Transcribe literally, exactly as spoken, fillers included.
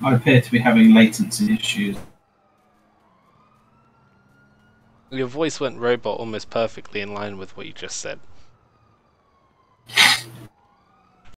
I appear to be having latency issues. Your voice went robot almost perfectly in line with what you just said.